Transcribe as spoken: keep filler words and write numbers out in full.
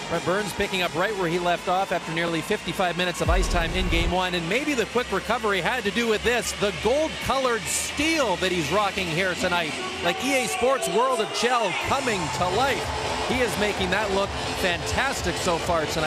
Brent Burns picking up right where he left off after nearly fifty-five minutes of ice time in game one. And maybe the quick recovery had to do with this, the gold-colored steel that he's rocking here tonight. Like E A Sports World of Chell coming to life. He is making that look fantastic so far tonight.